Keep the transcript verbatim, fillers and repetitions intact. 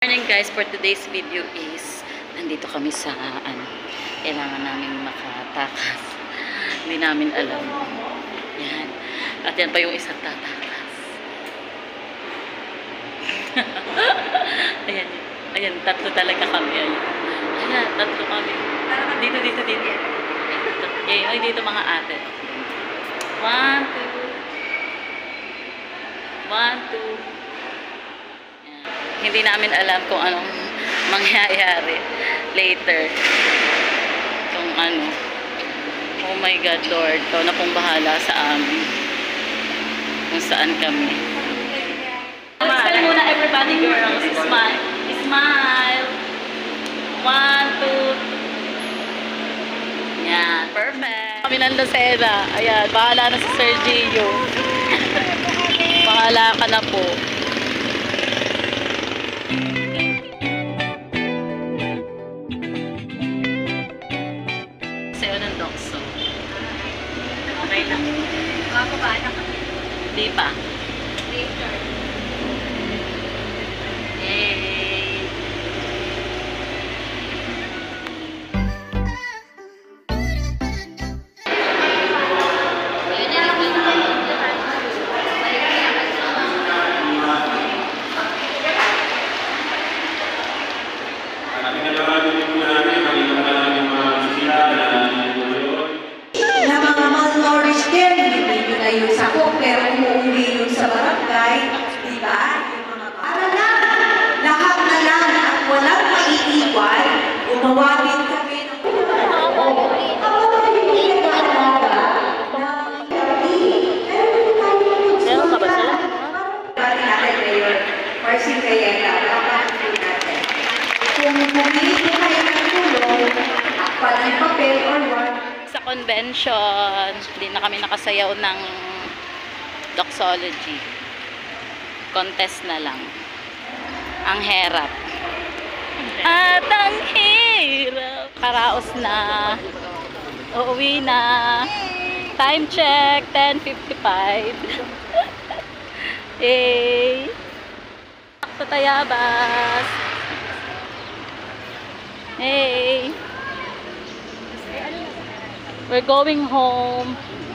Morning guys, for today's video is nandito kami sa ano, kailangan namin makatakas. Hindi namin alam. Yan. At yan pa yung isang tatakas. Ayan. Ayan, tatlo talaga kami. Ayan. Ayan, tatlo kami. Dito, dito, dito. Okay, ay dito mga ate. One, two. One, two. Hindi namin alam kung anong mangyayari later. Kung ano. Oh my God, Lord. Ikaw na pong bahala sa amin. Kung saan kami. Smile muna everybody, girls. Smile. Smile. One, two. Yan. Perfect. Kami ng Lucena. Ayan. Bahala na si Sir Gio. Bahala ka na po. Sa'yo ng dokso. Okay lang. Ako ba? Anak ka? Di pa. Later. Yay! Pero umuwi yun sa barangay, di ba? Para lang, lahat na lang at walang maiiwan, gumawa din kami ng Meron ka ba sila? Bati natin ngayon, Marcy Cayena, kapatid natin. Kung bumili ko kayo ng tulong, akpan ng papel or what, Sa convention, hindi na kami nakasayaw ng doxology. Contest na lang. Ang hirap. At ang hirap. Karaos na. Uuwi na. Time check, ten fifty-five. Yay! Sakto Tayabas. Hey! We're going home.